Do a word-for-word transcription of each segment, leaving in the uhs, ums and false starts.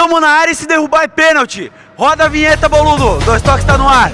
Tamo na área e se derrubar é pênalti. Roda a vinheta, boludo. Dois Toques tá no ar.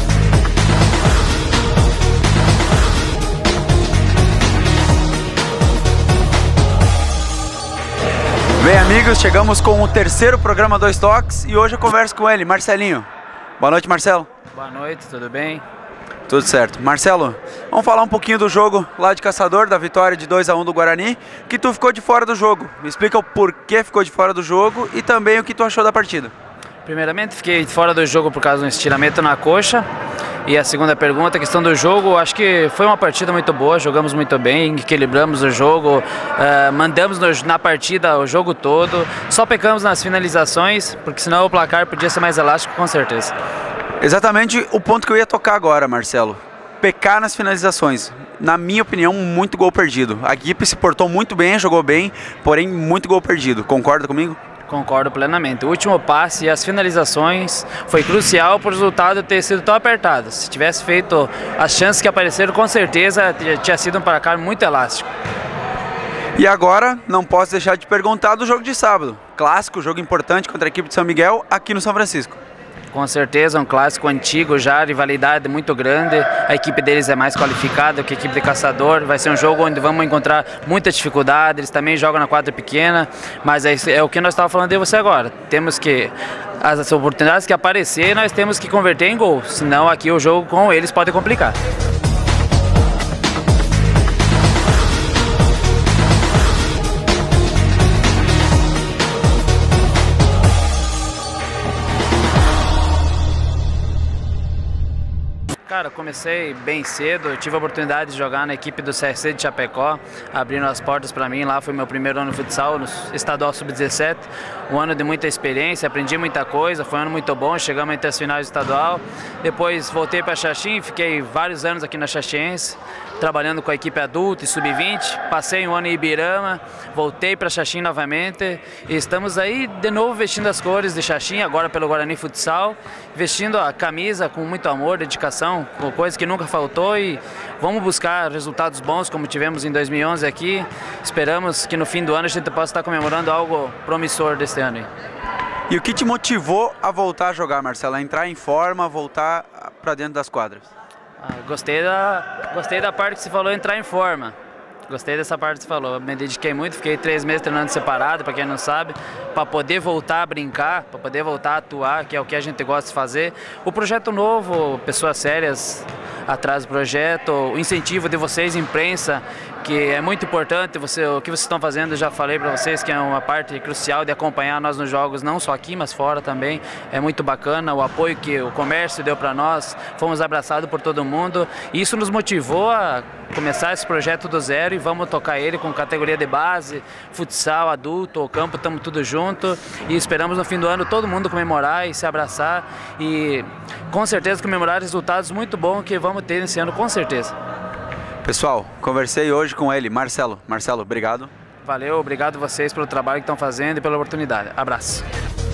Bem, amigos, chegamos com o terceiro programa Dois Toques e hoje eu converso com ele, Marcelinho. Boa noite, Marcelo. Boa noite, tudo bem? Tudo certo. Marcelo, vamos falar um pouquinho do jogo lá de Caçador, da vitória de dois a um do Guarani, que tu ficou de fora do jogo. Me explica o porquê ficou de fora do jogo e também o que tu achou da partida. Primeiramente, fiquei fora do jogo por causa de um estiramento na coxa. E a segunda pergunta, a questão do jogo, acho que foi uma partida muito boa, jogamos muito bem, equilibramos o jogo, uh, mandamos no, na partida o jogo todo, só pecamos nas finalizações, porque senão o placar podia ser mais elástico, com certeza. Exatamente o ponto que eu ia tocar agora, Marcelo. Pecar nas finalizações. Na minha opinião, muito gol perdido. A equipe se portou muito bem, jogou bem, porém muito gol perdido. Concorda comigo? Concordo plenamente. O último passe e as finalizações foi crucial para o resultado ter sido tão apertado. Se tivesse feito as chances que apareceram, com certeza tinha sido um placar muito elástico. E agora, não posso deixar de perguntar do jogo de sábado. Clássico, jogo importante contra a equipe de São Miguel, aqui no São Francisco. Com certeza, um clássico antigo já, rivalidade muito grande. A equipe deles é mais qualificada que a equipe de Caçador. Vai ser um jogo onde vamos encontrar muita dificuldade. Eles também jogam na quadra pequena, mas é, é o que nós estávamos falando de você agora. Temos que, as oportunidades que aparecer, nós temos que converter em gol. Senão aqui o jogo com eles pode complicar. Cara, comecei bem cedo, eu tive a oportunidade de jogar na equipe do C R C de Chapecó, abrindo as portas para mim, lá foi meu primeiro ano no futsal, no estadual sub dezessete, um ano de muita experiência, aprendi muita coisa, foi um ano muito bom, chegamos entre as finais do estadual, depois voltei para Xaxim, fiquei vários anos aqui na Xaxiense, trabalhando com a equipe adulta e sub vinte, passei um ano em Ibirama, voltei para Xaxim novamente e estamos aí de novo vestindo as cores de Xaxim, agora pelo Guarani Futsal, vestindo a camisa com muito amor, dedicação, coisa que nunca faltou e vamos buscar resultados bons como tivemos em dois mil e onze aqui. Esperamos que no fim do ano a gente possa estar comemorando algo promissor deste ano aí. E o que te motivou a voltar a jogar, Marcelo? A entrar em forma, voltar para dentro das quadras? Ah, gostei da, gostei da parte que você falou, entrar em forma. Gostei dessa parte que você falou, me dediquei muito, fiquei três meses treinando separado, para quem não sabe, para poder voltar a brincar, para poder voltar a atuar, que é o que a gente gosta de fazer. O projeto novo, pessoas sérias atrás do projeto, o incentivo de vocês, imprensa, que é muito importante, você, o que vocês estão fazendo, eu já falei para vocês que é uma parte crucial de acompanhar nós nos jogos, não só aqui, mas fora também, é muito bacana, o apoio que o comércio deu para nós, fomos abraçados por todo mundo, e isso nos motivou a começar esse projeto do zero e vamos tocar ele com categoria de base, futsal, adulto, o campo, estamos tudo junto e esperamos no fim do ano todo mundo comemorar e se abraçar e com certeza comemorar resultados muito bons que vamos ter esse ano, com certeza. Pessoal, conversei hoje com ele, Marcelo. Marcelo, obrigado. Valeu, obrigado vocês pelo trabalho que estão fazendo e pela oportunidade. Abraço.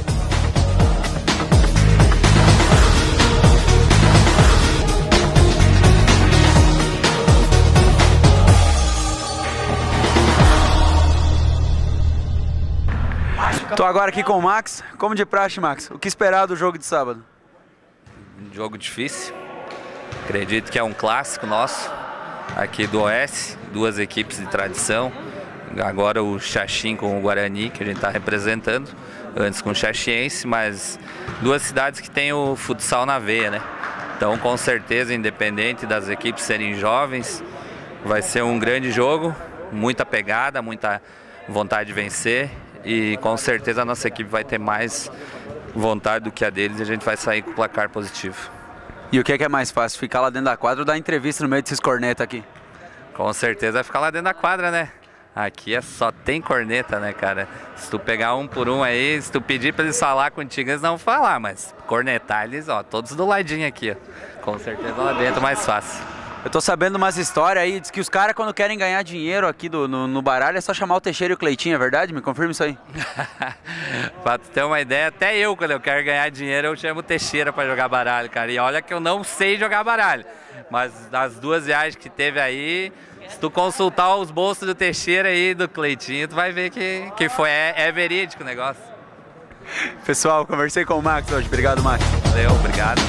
Estou agora aqui com o Max. Como de praxe, Max, o que esperar do jogo de sábado? Um jogo difícil. Acredito que é um clássico nosso, aqui do Oeste, duas equipes de tradição. Agora o Xaxim com o Guarani, que a gente está representando, antes com o Xaxiense, mas duas cidades que têm o futsal na veia, né? Então, com certeza, independente das equipes serem jovens, vai ser um grande jogo, muita pegada, muita vontade de vencer. E com certeza a nossa equipe vai ter mais vontade do que a deles e a gente vai sair com o placar positivo. E o que é, que é mais fácil, ficar lá dentro da quadra ou dar entrevista no meio desses cornetas aqui? Com certeza vai ficar lá dentro da quadra, né? Aqui é só tem corneta, né, cara? Se tu pegar um por um aí, se tu pedir pra eles falar contigo, eles não vão falar, mas cornetar eles, ó, todos do ladinho aqui, ó. Com certeza lá dentro mais fácil. Eu tô sabendo umas histórias aí, diz que os caras quando querem ganhar dinheiro aqui do, no, no baralho é só chamar o Teixeira e o Cleitinho, é verdade? Me confirma isso aí. Pra tu ter uma ideia, até eu quando eu quero ganhar dinheiro eu chamo o Teixeira pra jogar baralho, cara. E olha que eu não sei jogar baralho, mas das duas viagens que teve aí, se tu consultar os bolsos do Teixeira e do Cleitinho, tu vai ver que, que foi, é, é verídico o negócio. Pessoal, conversei com o Max hoje. Obrigado, Max. Valeu, obrigado.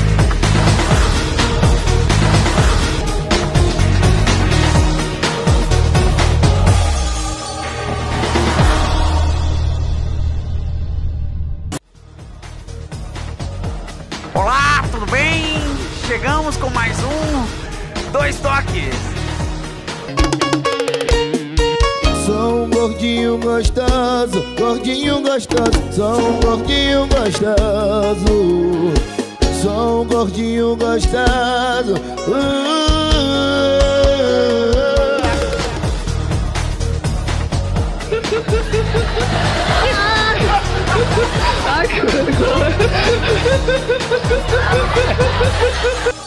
Olá, tudo bem? Chegamos com mais um Dois Toques. Sou um gordinho gostoso, gordinho gostoso, sou um gordinho gostoso, sou um gordinho gostoso. Uh, Ai, que vergonha.